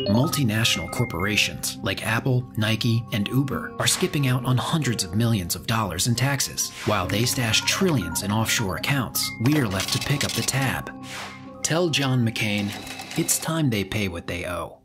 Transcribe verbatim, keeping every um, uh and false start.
Multinational corporations like Apple, Nike, and Uber are skipping out on hundreds of millions of dollars in taxes. While they stash trillions in offshore accounts, we are left to pick up the tab. Tell John McCain, it's time they pay what they owe.